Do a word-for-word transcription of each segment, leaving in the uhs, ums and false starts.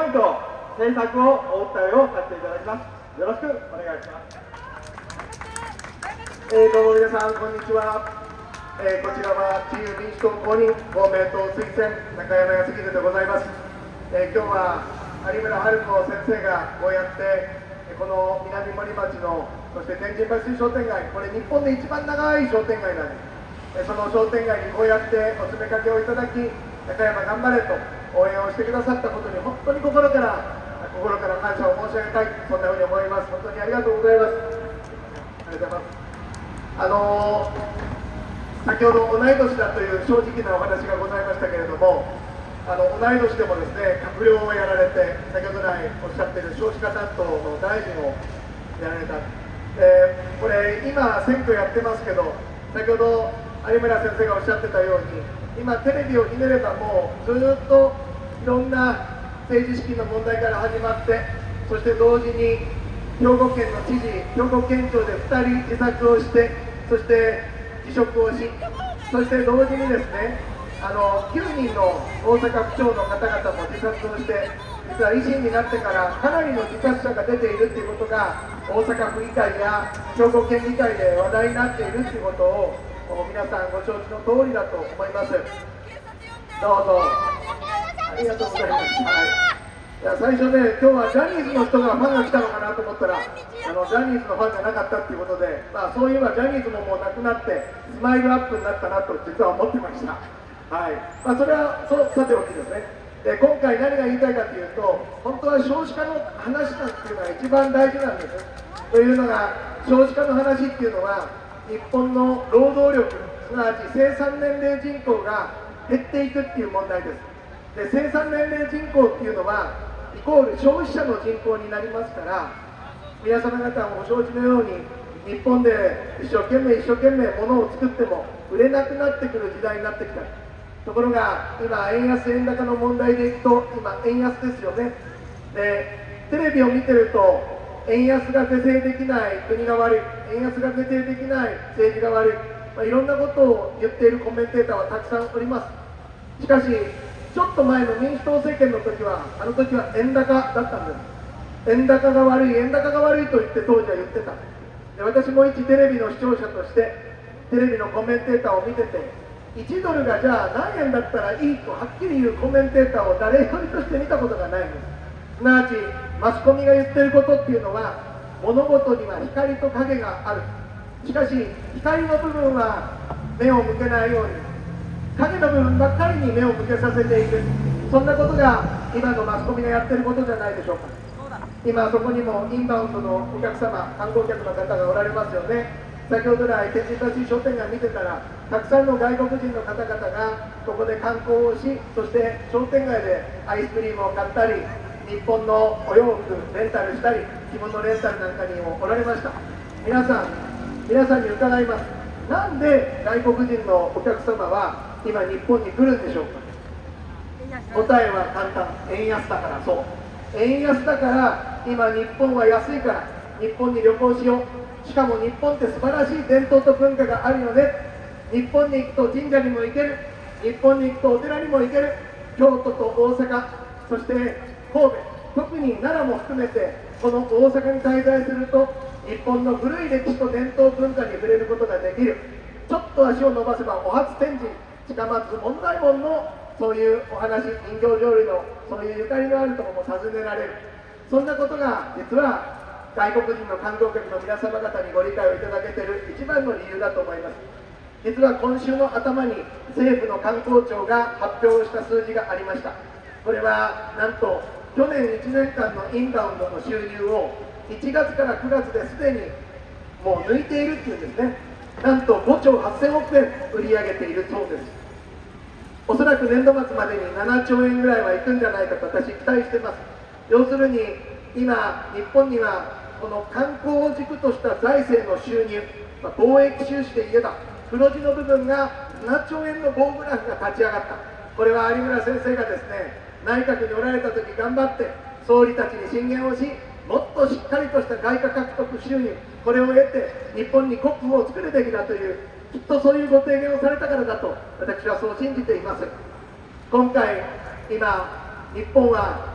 いと政策をお訴えをさせていただきます。よろしくお願いします。 えー、どうも皆さんこんにちは。えー、こちらは自由民主党公認公明党推薦中山康秀でございます。えー、今日は有村春子先生がこうやってこの南森町のそして天神橋商店街、これ日本で一番長い商店街なんです。その商店街にこうやってお詰めかけをいただき、中山頑張れと応援をしてくださったことに本当に心から心から感謝を申し上げたい、そんなふうに思います。本当にありがとうございます。ありがとうございます。あのー、先ほど同い年だという正直なお話がございましたけれども、あの同い年でもですね閣僚をやられて、先ほど来おっしゃっている少子化担当の大臣をやられた、えー、これ今選挙やってますけど、先ほど有村先生がおっしゃってたように、今テレビをひねればもうずっといろんな政治資金の問題から始まって、そして同時に兵庫県の知事、兵庫県庁でふたり自殺をして、そして辞職をし、そして同時にですね、あのきゅうにんの大阪府長の方々も自殺をして、実は維新になってからかなりの自殺者が出ているということが大阪府議会や兵庫県議会で話題になっているということを皆さんご承知の通りだと思います。どうぞありがとうございます。はい、いや最初ね、今日はジャニーズの人がファンが来たのかなと思ったら、あのジャニーズのファンがなかったということで、まあ、そういえばジャニーズももうなくなってスマイルアップになったなと実は思ってました。はい、まあ、それはそうさておきですね。で今回何が言いたいかというと、本当は少子化の話なんていうのが一番大事なんです。というのが、少子化の話っていうのは日本の労働力、すなわち生産年齢人口が減っていくっていう問題です。で生産年齢人口っていうのはイコール消費者の人口になりますから、皆様方もご承知のように、日本で一生懸命一生懸命物を作っても売れなくなってくる時代になってきた。ところが今円安円高の問題でいくと、今円安ですよね。でテレビを見てると、円安が是正できない国が悪い、円安が是正できない政治が悪い、まあ、いろんなことを言っているコメンテーターはたくさんおります。しかしちょっと前の民主党政権の時は、あの時は円高だったんです。円高が悪い円高が悪いと言って当時は言ってた。で私も一テレビの視聴者としてテレビのコメンテーターを見てて、いちドルがじゃあ何円だったらいいとはっきり言うコメンテーターを誰一人として見たことがないんです。すなわちマスコミが言ってることっていうのは、物事には光と影がある。しかし光の部分は目を向けないように、影の部分ばっかりに目を向けさせていく、そんなことが今のマスコミがやってることじゃないでしょうか。今そこにもインバウンドのお客様、観光客の方がおられますよね。先ほど来天神橋商店街見てたら、たくさんの外国人の方々がここで観光をし、そして商店街でアイスクリームを買ったり、日本のお洋服レンタルしたり、着物レンタルなんかにもおられました。皆さん皆さんに伺います。なんで外国人のお客様は今日本に来るんでしょうか。答えは簡単、円安だから。そう円安だから、今日本は安いから日本に旅行しよう。しかも日本って素晴らしい伝統と文化があるよね。日本に行くと神社にも行ける、日本に行くとお寺にも行ける。京都と大阪、そして神戸、特に奈良も含めてこの大阪に滞在すると、日本の古い歴史と伝統文化に触れることができる。ちょっと足を伸ばせばお初天神、近松門左衛門のそういうお話、人形浄瑠璃のそういうゆかりのあるところも訪ねられる。そんなことが実は外国人の観光客の皆様方にご理解をいただけている一番の理由だと思います。実は今週の頭に政府の観光庁が発表した数字がありました。これはなんと去年いちねんかんのインバウンドの収入をいちがつからくがつですでにもう抜いているっていうんですね。なんとごちょうはっせんおくえん売り上げているそうです。おそらく年度末までにななちょうえんぐらいはいくんじゃないかと私期待してます。要するに今日本にはこの観光を軸とした財政の収入、まあ、貿易収支で言えば黒字の部分がななちょうえんの棒グラフが立ち上がった。これは有村先生がですね、内閣におられた時頑張って総理たちに進言をし、もっとしっかりとした外貨獲得収入、これを得て日本に国富を作るべきだという、きっとそういうご提言をされたからだと私はそう信じています。今回今日本は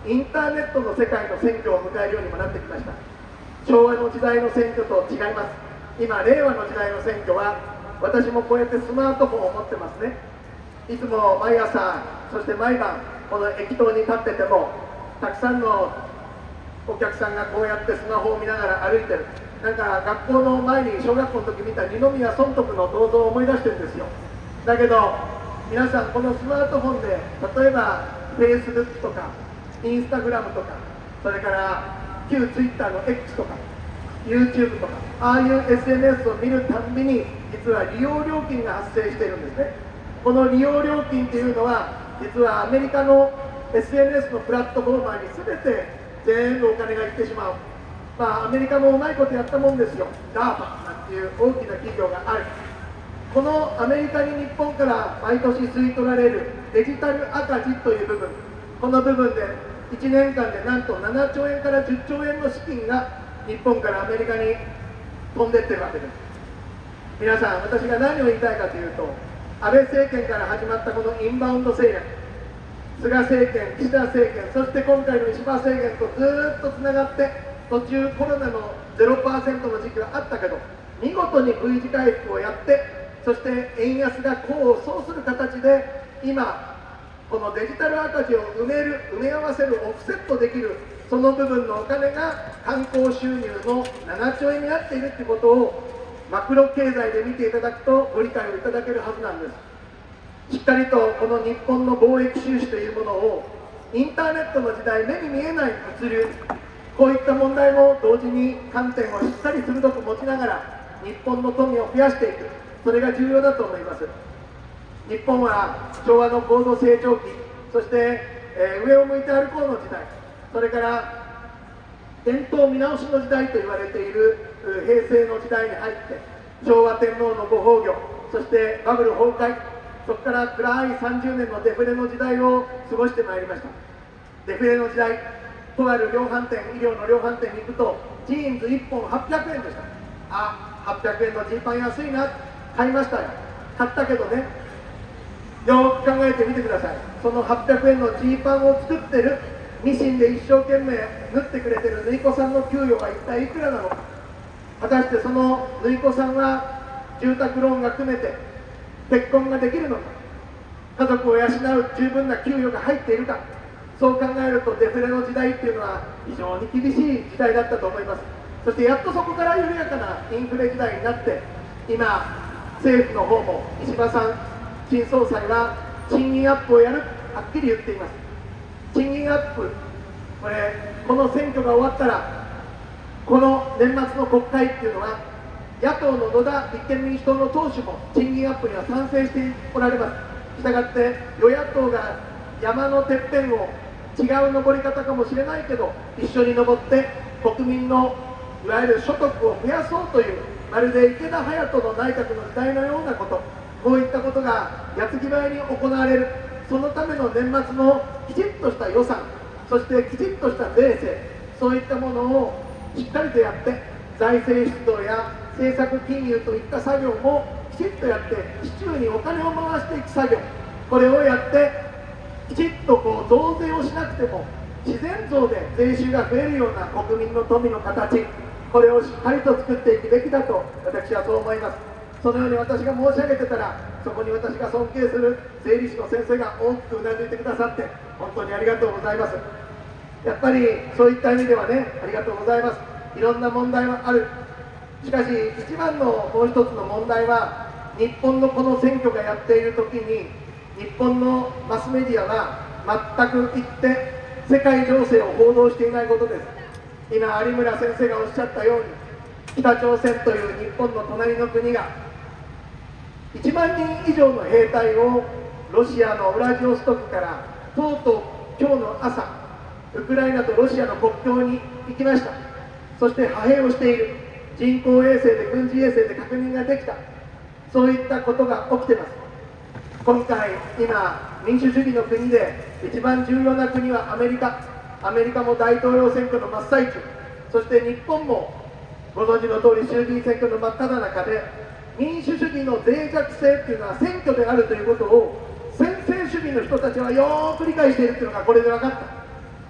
インターネットの世界の選挙を迎えるようにもなってきました。昭和の時代の選挙と違います。今令和の時代の選挙は、私もこうやってスマートフォンを持ってますね。いつも毎朝、そして毎晩この駅頭に立ってても、たくさんのお客さんがこうやってスマホを見ながら歩いてる。なんか学校の前に小学校の時見た二宮尊徳の銅像を思い出してるんですよ。だけど皆さんこのスマートフォンで、例えば Facebook とか Instagram とか、それから旧 Twitter の X とか YouTube とか、ああいう エスエヌエス を見るたんびに実は利用料金が発生しているんですね。この利用料金というのは、実はアメリカの エスエヌエス のプラットフォーマーに全て全部お金がいってしまう。まあアメリカもうまいことやったもんですよ。 ダーファ なんていう大きな企業がある。このアメリカに日本から毎年吸い取られるデジタル赤字という部分、この部分でいちねんかんでなんとななちょうえんからじゅっちょうえんの資金が日本からアメリカに飛んでってるわけです。皆さん、私が何を言いたいかというと、安倍政権から始まったこのインバウンド政略、菅政権、岸田政権、そして今回の石破政権とずっとつながって、途中コロナの ゼロパーセント の時期はあったけど、見事に V 字回復をやって、そして円安が功を奏する形で、今このデジタル赤字を埋める、埋め合わせる、オフセットできる、その部分のお金が観光収入のななちょうえんになっているということをマクロ経済で見ていただくとご理解をいただけるはずなんです。しっかりとこの日本の貿易収支というものを、インターネットの時代、目に見えない物流、こういった問題も同時に観点をしっかり鋭く持ちながら日本の富を増やしていく、それが重要だと思います。日本は昭和の高度成長期、そして、えー、上を向いて歩こうの時代、それから伝統見直しの時代と言われている平成の時代に入って、昭和天皇のご崩御、そしてバブル崩壊、そこから暗いさんじゅうねんのデフレの時代を過ごしてまいりました。デフレの時代、とある量販店、医療の量販店に行くとジーンズいっぽんはっぴゃくえんでした。あ、はっぴゃくえんのジーパン安いな、買いましたよ。買ったけどね、よく考えてみてください。そのはっぴゃくえんのジーパンを作ってる、ミシンで一生懸命縫ってくれてる縫い子さんの給与は一体いくらなのか。果たしてその縫い子さんは住宅ローンが組めて結婚ができるのか、家族を養う十分な給与が入っているか。そう考えるとデフレの時代っていうのは非常に厳しい時代だったと思います。そしてやっとそこから緩やかなインフレ時代になって、今政府の方も石破さん新総裁は賃金アップをやる、はっきり言っています。賃金アップ、これこの選挙が終わったら、この年末の国会っていうのは野党の野田立憲民主党の党首も賃金アップには賛成しておられます。したがって与野党が山のてっぺんを違う登り方かもしれないけど一緒に登って国民のいわゆる所得を増やそうという、まるで池田勇人の内閣の時代のようなこと、こういったことが矢継ぎ早に行われる。そのための年末のきちっとした予算、そしてきちっとした税制、そういったものをしっかりとやって、財政出動や政策金融といった作業もきちっとやって、市中にお金を回していく作業、これをやってきちっとこう増税をしなくても自然増で税収が増えるような国民の富の形、これをしっかりと作っていくべきだと私はそう思います。そのように私が申し上げてたら、そこに私が尊敬する税理士の先生が大きくうなずいてくださって、本当にありがとうございます。やっぱりそういった意味ではね、ありがとうございます。いろんな問題はある。しかし一番のもう一つの問題は、日本のこの選挙がやっている時に日本のマスメディアは全く一って世界情勢を報道していないことです。今有村先生がおっしゃったように、北朝鮮という日本の隣の国がいちまんにん以上の兵隊をロシアのウラジオストクからとうとう今日の朝、ウクライナとロシアの国境に行きました。そして派兵をしている、人工衛星で軍事衛星で確認ができた、そういったことが起きてます。今回今民主主義の国で一番重要な国はアメリカ。アメリカも大統領選挙の真っ最中、そして日本もご存知の通り衆議院選挙の真っ只中で、民主主義の脆弱性っていうのは選挙であるということを専制主義の人たちはよーく理解しているというのがこれで分かった。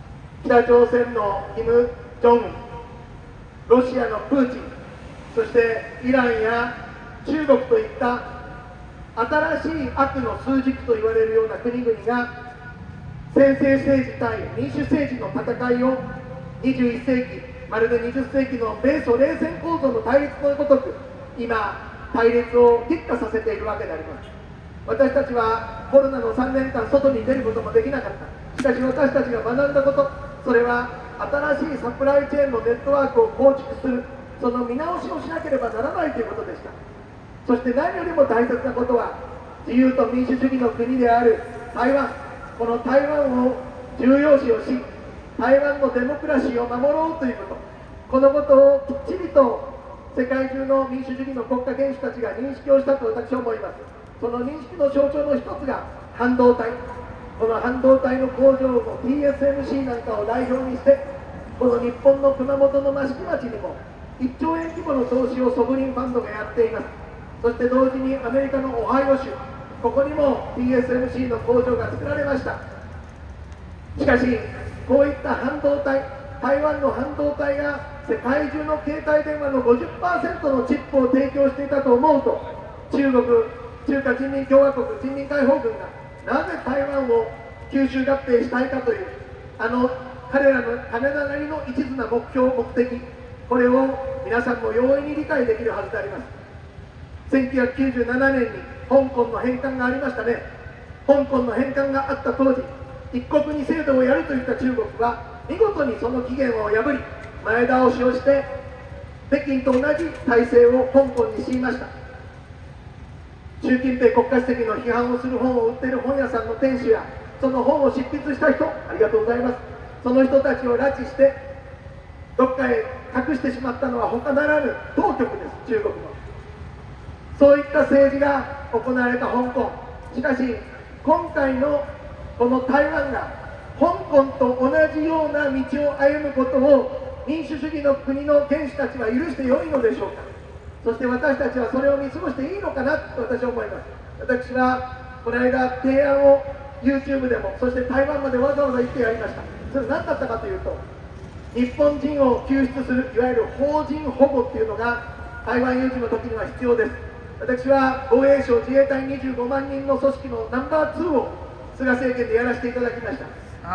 北朝鮮のキム・ジョンウン、ロシアのプーチン、そしてイランや中国といった新しい悪の枢軸と言われるような国々が専制政治対民主政治の戦いをにじゅういっせいき、まるでにじゅっせいきの米ソ冷戦構造の対立のごとく今対立を激化させているわけであります。私たちはコロナのさんねんかん外に出ることもできなかった。しかし私たちが学んだこと、それは新しいサプライチェーンのネットワークを構築する、その見直しをしなければならないということでした。そして何よりも大切なことは、自由と民主主義の国である台湾、この台湾を重要視をし、台湾のデモクラシーを守ろうということ、このことをきっちりと世界中の民主主義の国家元首たちが認識をしたと私は思います。その認識の象徴の一つが半導体、この半導体の工場の ティーエスエムシー なんかを代表にして、この日本の熊本の益城町にもいっちょうえん規模の投資をソブリンファンドがやっています。そして同時にアメリカのオハイオ州、ここにも ティーエスエムシー の工場が作られました。しかしこういった半導体、台湾の半導体が世界中の携帯電話の ごじゅっパーセント のチップを提供していたと思うと、中国、中華人民共和国人民解放軍がなぜ台湾を吸収合併したいかという、あの彼らの彼らなりの一途な目標、目的、これを皆さんも容易に理解できるはずであります。せんきゅうひゃくきゅうじゅうななねんに香港の返還がありましたね。香港の返還があった当時、一国二制度をやるといった中国は見事にその期限を破り、前倒しをして北京と同じ体制を香港に敷きました。習近平国家主席の批判をする本を売っている本屋さんの店主や、その本を執筆した人、ありがとうございます。その人たちを拉致してどっかへ隠してしまったのは他ならぬ当局です、中国の。そういった政治が行われた香港。しかし今回のこの台湾が香港と同じような道を歩むことを民主主義の国の元首たちは許してよいのでしょうか。そして私たちはそれを見過ごしていいのかなと私は思います。私はこの間提案を YouTube でも、そして台湾までわざわざ行ってやりました。それ何だったかというと、日本人を救出するいわゆる邦人保護っていうのが台湾有事の時には必要です。私は防衛省自衛隊にじゅうごまんにんの組織のナンバーツーを菅政権でやらせていただきました。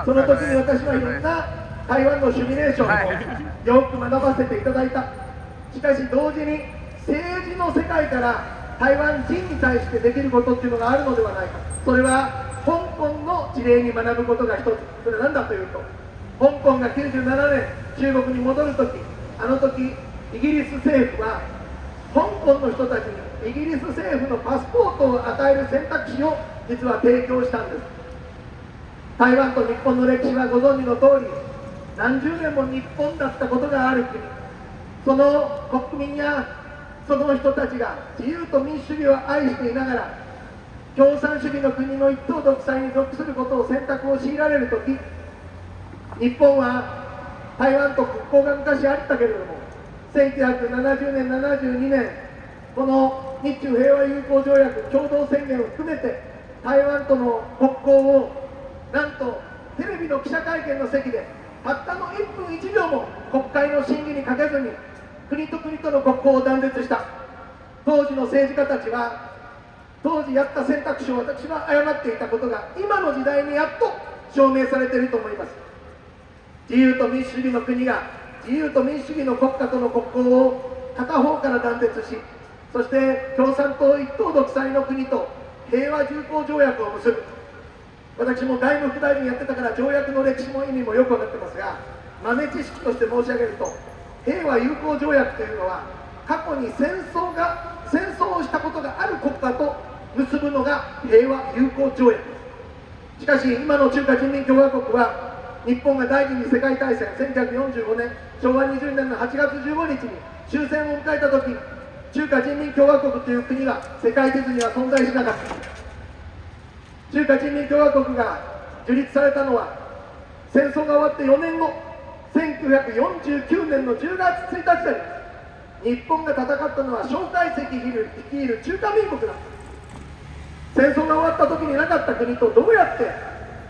その時に私はいろんな台湾のシミュレーションをよく学ばせていただいた。しかし同時に政治の世界から台湾人に対してできることっていうのがあるのではないか。それは香港の事例に学ぶことが一つ。それは何だというと、香港がきゅうじゅうななねん中国に戻る時、あの時イギリス政府は香港の人たちにイギリス政府のパスポートを与える選択肢を実は提供したんです。台湾と日本の歴史はご存知の通り、何十年も日本だったことがある国、その国民やその人たちが自由と民主主義を愛していながら共産主義の国の一党独裁に属することを選択を強いられるとき、日本は台湾と国交が昔あったけれども、せんきゅうひゃくななじゅうねん、ななじゅうにねん、この日中平和友好条約共同宣言を含めて台湾との国交をなんとテレビの記者会見の席でたったのいっぷんいちびょうも国会の審議にかけずに国と国との国交を断絶した。当時の政治家たちは当時やった選択肢を私は誤っていたことが今の時代にやっと証明されていると思います。自由と民主主義の国が自由と民主主義の国家との国交を片方から断絶し、そして共産党一党独裁の国と平和友好条約を結ぶ。私も外務副大臣やってたから条約の歴史も意味もよく分かってますが、豆知識として申し上げると、平和友好条約というのは過去に戦争が戦争をしたことがある国家と結ぶのが平和友好条約です。しかし今の中華人民共和国は日本が第二次世界大戦せんきゅうひゃくよんじゅうごねんしょうわにじゅうねんのはちがつじゅうごにちに終戦を迎えた時、中華人民共和国という国が世界地図には存在しなかった。中華人民共和国が樹立されたのは戦争が終わってよねんご、せんきゅうひゃくよんじゅうきゅうねんのじゅうがつついたちで、日本が戦ったのは蒋介石率いる中華民国だった。戦争が終わった時になかった国とどうやって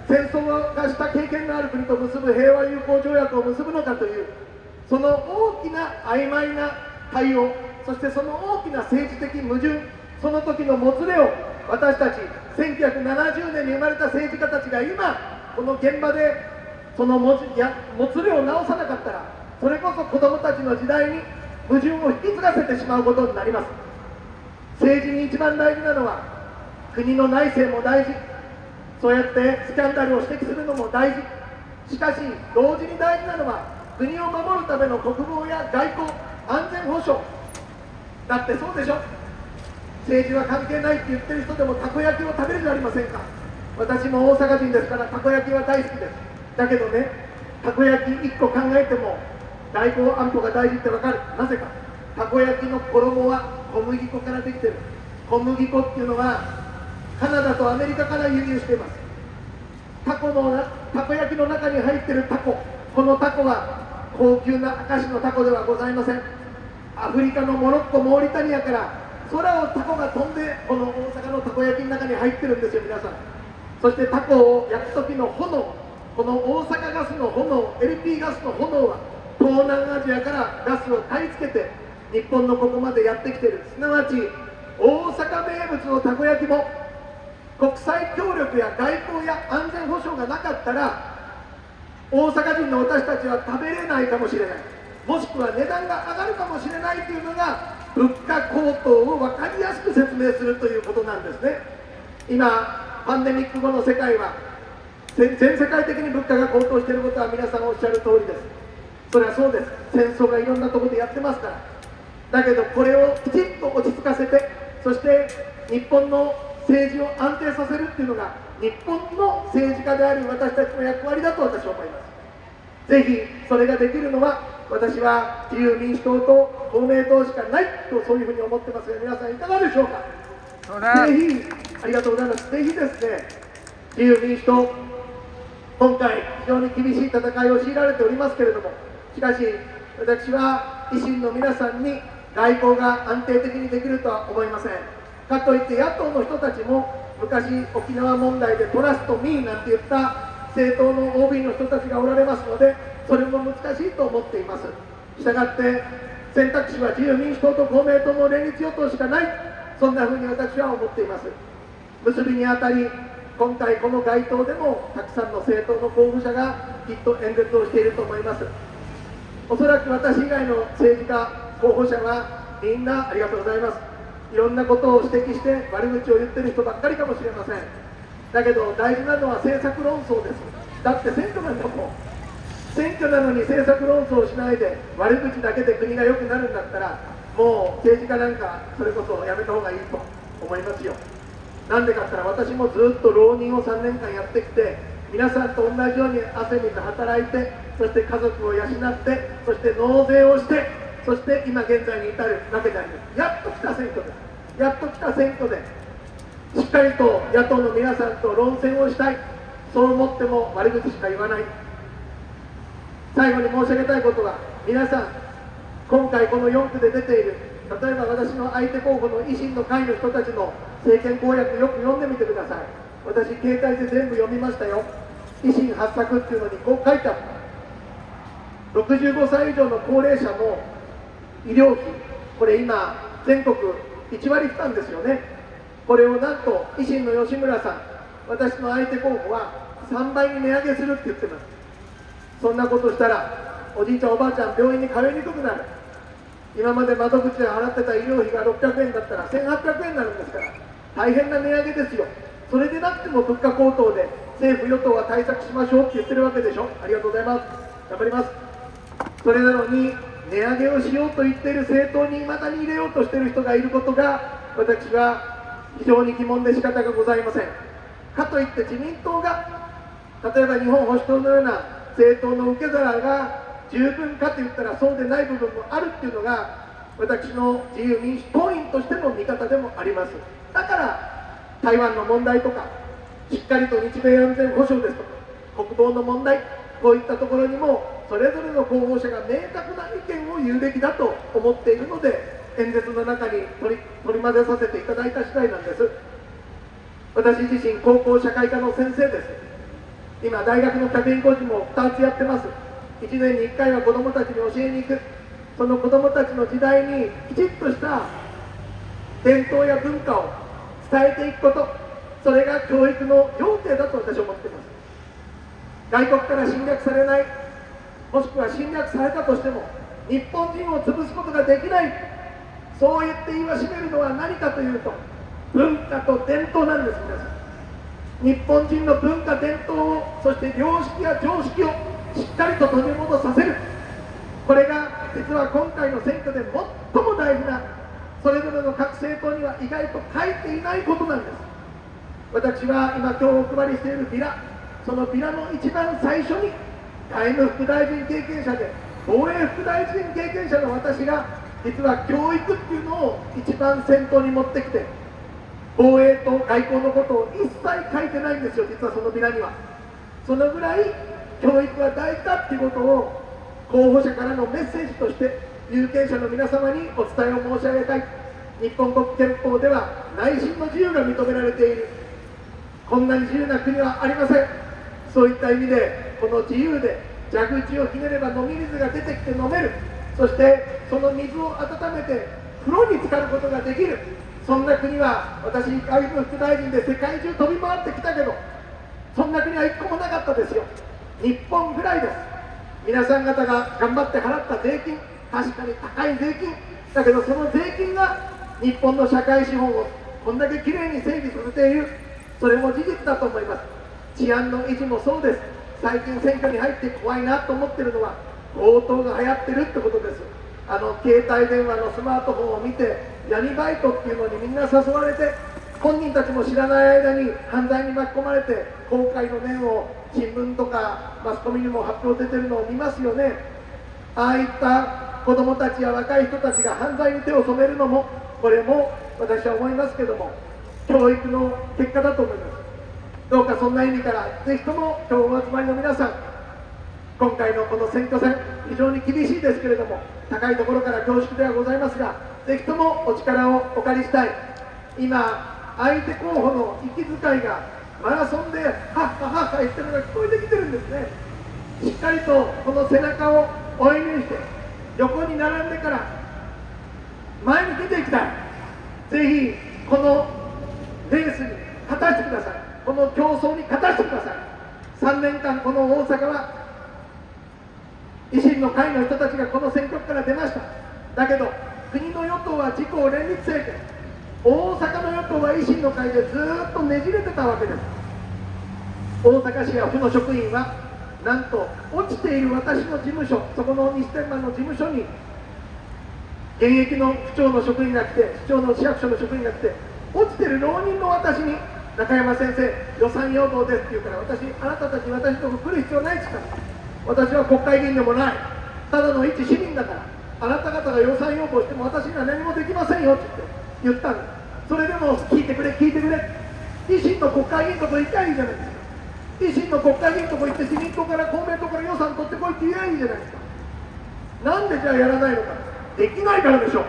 戦争がした経験のある国と結ぶ平和友好条約を結ぶのかという、その大きな曖昧な対応、そしてその大きな政治的矛盾、その時のもつれを私たちせんきゅうひゃくななじゅうねんに生まれた政治家たちが今この現場でそのもじやもつれを直さなかったら、それこそ子どもたちの時代に矛盾を引き継がせてしまうことになります。政治に一番大事なのは国の内政も大事、そうやってスキャンダルを指摘するのも大事、しかし同時に大事なのは国を守るための国防や外交、安全保障だってそうでしょ。政治は関係ないって言ってる人でもたこ焼きを食べるじゃありませんか。私も大阪人ですからたこ焼きは大好きです。だけどね、たこ焼きいっこ考えても外交安保が大事ってわかる。なぜか、たこ焼きの衣は小麦粉からできてる。小麦粉っていうのはカナダとアメリカから輸入しています。タコのなたこ焼きの中に入ってるタコ、このタコは高級な証のタコではございません。アフリカのモロッコ、モーリタニアから空をタコが飛んでこの大阪のたこ焼きの中に入ってるんですよ、皆さん。そしてタコを焼く時の炎、この大阪ガスの炎、 エルピー ガスの炎は東南アジアからガスを買い付けて日本のここまでやってきている。すなわち大阪名物のたこ焼きも国際協力や外交や安全保障がなかったら大阪人の私たちは食べれないかもしれない、もしくは値段が上がるかもしれないというのが物価高騰を分かりやすく説明するということなんですね。今パンデミック後の世界は全世界的に物価が高騰していることは皆さんおっしゃる通りです。それはそうです。戦争がいろんなところでやってますから。だけどこれをきちっと落ち着かせて、そして日本の政治を安定させるっていうのが日本の政治家である私たちの役割だと私は思います。ぜひそれができるのは私は自由民主党と公明党しかないとそういうふうに思ってますが、皆さんいかがでしょうか。ぜひありがとうございます。ぜひですね、自由民主党今回非常に厳しい戦いを強いられておりますけれども、しかし私は維新の皆さんに外交が安定的にできるとは思いません。かといって野党の人たちも昔沖縄問題でトラストミーなんて言った政党の オービー の人たちがおられますので、それも難しいと思っています。したがって選択肢は自由民主党と公明党の連立与党しかない、そんなふうに私は思っています。結びにあたり今回この街頭でもたくさんの政党の候補者がきっと演説をしていると思います。おそらく私以外の政治家候補者はみんなありがとうございます、いろんなことを指摘して悪口を言ってる人ばっかりかもしれません。だけど大事なのは政策論争です。だって選挙なんだもん。選挙なのに政策論争をしないで悪口だけで国が良くなるんだったら、もう政治家なんかそれこそやめた方がいいと思いますよ。なんでかって言ったら、私もずっと浪人をさんねんかんやってきて、皆さんと同じように汗水働いて、そして家族を養って、そして納税をして、そして今現在に至るわけであります。やっと来た選挙です。やっと来た選挙でしっかりと野党の皆さんと論戦をしたい、そう思っても悪口しか言わない。最後に申し上げたいことは、皆さん今回このよんくで出ている、例えば私の相手候補の維新の会の人たちの政権公約よく読んでみてください。私携帯で全部読みましたよ。維新発作っていうのにこう書いてあった。ろくじゅうごさい以上の高齢者の医療費、これ今全国いちわり負担ですよね。これをなんと維新の吉村さん、私の相手候補はさんばいに値上げするって言ってます。そんなことしたらおじいちゃんおばあちゃん病院に通いにくくなる。今まで窓口で払ってた医療費がろっぴゃくえんだったらせんはっぴゃくえんになるんですから、大変な値上げですよ。それでなくても物価高騰で政府与党は対策しましょうって言ってるわけでしょ。ありがとうございます。頑張ります。それなのに値上げをしようと言っている政党にいまだに入れようとしている人がいることが、私は非常に疑問で仕方がございません。かといって自民党が、例えば日本保守党のような政党の受け皿が十分かと言ったらそうでない部分もあるっていうのが、私の自由民主党員としての見方でもあります。だから台湾の問題とか、しっかりと日米安全保障ですとか、国防の問題、こういったところにもそれぞれの候補者が明確な意見を言うべきだと思っているので、演説の中に取り取り混ぜさせていただいた次第なんです。私自身高校社会科の先生です。 今大学の客員講師もふたつやってます。いちねんにいっかいは子どもたちに教えに行く。その子どもたちの時代にきちっとした伝統や文化を伝えていくこと、それが教育の要諦だと私は思っています。外国から侵略されない、もしくは侵略されたとしても日本人を潰すことができない、そう言って言わしめるのは何かというと、文化と伝統なんです。皆さん、日本人の文化伝統を、そして良識や常識をしっかりと取り戻させる、これが実は今回の選挙で最も大事な、それぞれの各政党には意外と書いていないことなんです。私は今今日お配りしているビラ、そのビラの一番最初に外務副大臣経験者で防衛副大臣経験者の私が、実は教育っていうのを一番先頭に持ってきて、防衛と外交のことを一切書いてないんですよ、実はそのビラには。そのぐらい教育が大事だっていうことを候補者からのメッセージとして有権者の皆様にお伝えを申し上げたい。日本国憲法では内心の自由が認められている。こんなに自由な国はありません。そういった意味で、この自由で蛇口をひねれば飲み水が出てきて飲める、そしてその水を温めて風呂に浸かることができる、そんな国は、私外務副大臣で世界中飛び回ってきたけど、そんな国は一個もなかったですよ。日本ぐらいです。皆さん方が頑張って払った税金、確かに高い税金だけど、その税金が日本の社会資本をこんだけきれいに整備させている、それも事実だと思います。治安の維持もそうです。最近選挙に入って怖いなと思ってるのは、強盗が流行ってるってことです。あの携帯電話のスマートフォンを見て闇バイトっていうのにみんな誘われて、本人たちも知らない間に犯罪に巻き込まれて、後悔の念を新聞とかマスコミにも発表出てるのを見ますよね。ああいった子どもたちや若い人たちが犯罪に手を染めるのも、これも私は思いますけども、教育の結果だと思います。どうかそんな意味から、ぜひとも今日お集まりの皆さん、今回のこの選挙戦、非常に厳しいですけれども、高いところから恐縮ではございますが、ぜひともお力をお借りしたい。今、相手候補の息遣いがマラソンでハッハハッハ言ってるのが聞こえてきてるんですね。しっかりとこの背中を追い抜いて、横に並んでから前に出ていきたい。ぜひこのレースに勝たせてください。この競争に勝たせてください。さんねんかんこの大阪は維新の会の人たちがこの選挙区から出ました。だけど国の与党は自公連立政権、大阪の与党は維新の会でずっとねじれてたわけです。大阪市や府の職員はなんと落ちている私の事務所、そこのにせんまんの事務所に現役の府庁の職員が来て、市長の市役所の職員が来て、落ちてる浪人の私に中山先生予算要望ですって言うから、私、あなたたち私のとこ来る必要ないですから、私は国会議員でもない、ただの一市民だから、あなた方が予算要望しても私には何もできませんよって言ったんです。それでも聞いてくれ聞いてくれ、維新の国会議員のとこ行きゃいいじゃないですか。維新の国会議員のとこ行って自民党から公明党から予算取ってこいって言えばいいじゃないですか。なんでじゃあやらないのか。できないからでしょう。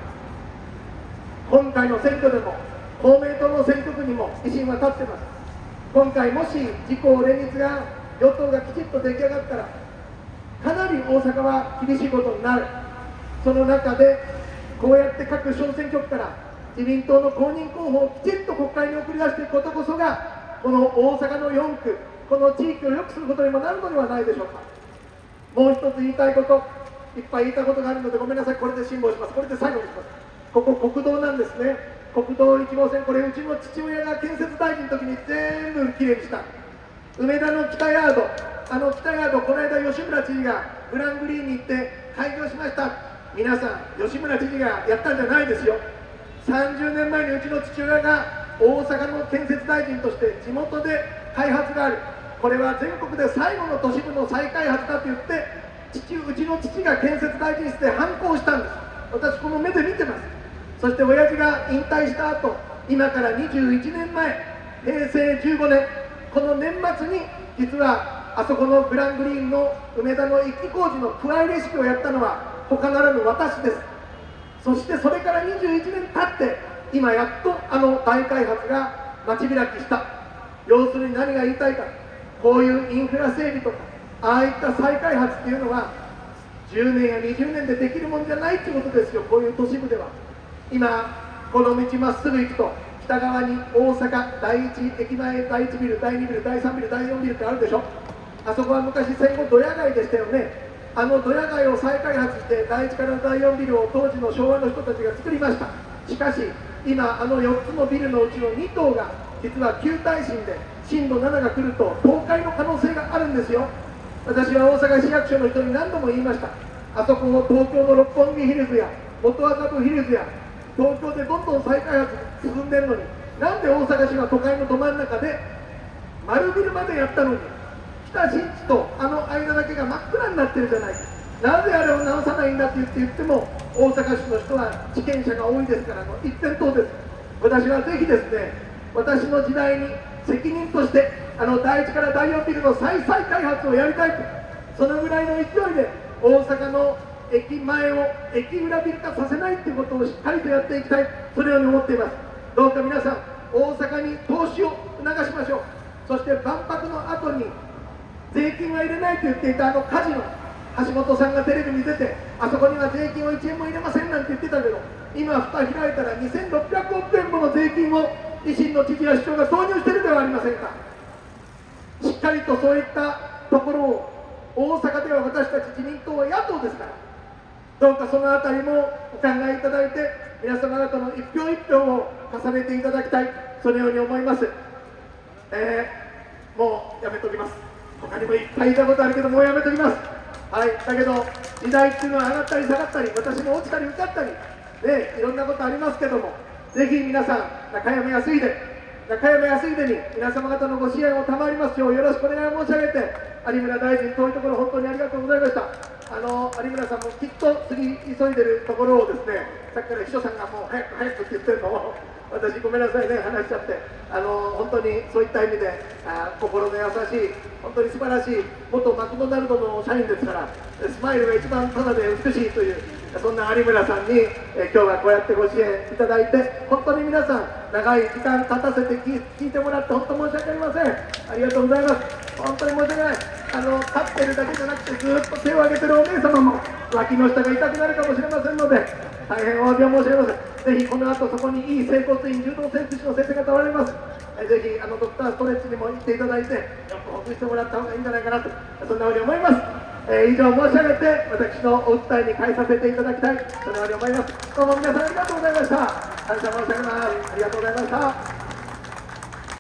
今回の選挙でも公明党の選挙区にも維新は立ってます。今回もし自公連立が与党がきちっと出来上がったら、かなり大阪は厳しいことになる。その中でこうやって各小選挙区から自民党の公認候補をきちっと国会に送り出していくことこそが、この大阪のよんく、この地域を良くすることにもなるのではないでしょうか。もう一つ言いたいこと、いっぱい言いたいことがあるのでごめんなさい、これで辛抱します。これで最後にします。ここ国道なんですね。国道いち号線、これうちの父親が建設大臣の時に全部きれいにした梅田の北ヤード、あの北ヤード、この間吉村知事がグラングリーンに行って開業しました。皆さん、吉村知事がやったんじゃないですよ。さんじゅうねんまえにうちの父親が大阪の建設大臣として地元で開発がある、これは全国で最後の都市部の再開発だと言って、父うちの父が建設大臣室で反抗したんです。私この目で見てます。そして親父が引退した後、今からにじゅういちねんまえ、へいせいじゅうごねん、この年末に実はあそこのグラングリーンの梅田の一気工事の加えレシピをやったのは他ならぬ私です。そしてそれからにじゅういちねん経って今やっとあの大開発が街開きした。要するに何が言いたいか、 こういうインフラ整備とか、ああいった再開発っていうのはじゅうねんやにじゅうねんでできるもんじゃないっていうことですよ。こういう都市部では今この道まっすぐ行くと北側に大阪だいいち駅前だいいちビル、だいにビル、だいさんビル、だいよんビルってあるでしょ。あそこは昔戦後ドヤ街でしたよね。あのドヤ街を再開発してだいいちからだいよんビルを当時の昭和の人たちが作りました。しかし今あのよっつのビルのうちのに棟が実は旧耐震で震度ななが来ると倒壊の可能性があるんですよ。私は大阪市役所の人に何度も言いました。あそこの東京の六本木ヒルズや元麻布ヒルズや東京でどんどん再開発進んでるのに、なんで大阪市は都会のど真ん中で丸ビルまでやったのに北新地とあの間だけが真っ暗になってるじゃないか。なぜあれを直さないんだって言って言っても大阪市の人は地権者が多いですからの一点倒です。私はぜひですね、私の時代に責任としてあのだいいちからだいよんビルの再再開発をやりたいと、そのぐらいの勢いで大阪の駅前を駅裏ビル化させないということをしっかりとやっていきたい、そのように思っています。どうか皆さん大阪に投資を促しましょう。そして万博の後に税金は入れないと言っていたあのカジノ、橋本さんがテレビに出てあそこには税金をいちえんも入れませんなんて言ってたけど、今蓋開いたらにせんろっぴゃくおくえんもの税金を維新の知事や市長が投入しているではありませんか。しっかりとそういったところを、大阪では私たち自民党は野党ですから、どうかそのあたりもお考えいただいて皆様方の一票一票を重ねていただきたい、そのように思います。えー、もうやめときます。他にもいっぱい言いたいことあるけどもうやめときます。はい、だけど時代っていうのは上がったり下がったり、私も落ちたり受かったりね、いろんなことありますけども、ぜひ皆さん中山康秀中山康秀に皆様方のご支援を賜りますようよろしくお願い申し上げて、有村大臣遠いところ本当にありがとうございました。あの有村さんもきっと次急いでるところをですね、さっきから秘書さんがもう早く早くって言ってるのを私ごめんなさいね、話しちゃって、あの本当にそういった意味であ心の優しい本当に素晴らしい元マクドナルドの社員ですから、スマイルが一番ただで美しいという、そんな有村さんに、え今日はこうやってご支援いただいて、本当に皆さん長い時間立たせて聞聞いてもらって本当申し訳ありません。ありがとうございます。本当に申し訳ない。あの立ってるだけじゃなくてずっと手を挙げてるお姉様も脇の下が痛くなるかもしれませんので大変お詫びを申し上げます。ぜひこの後そこにいい整骨院、柔道整復師の先生がおられます。えぜひあのドクターストレッチにも行っていただいてやっぱほぐしてもらった方がいいんじゃないかなと、そんなふうに思います。えー、以上申し上げて私のお訴えに変えさせていただきたい、そのように思います。どうも皆さんありがとうございました。感謝申し上げます。ありがとうございました。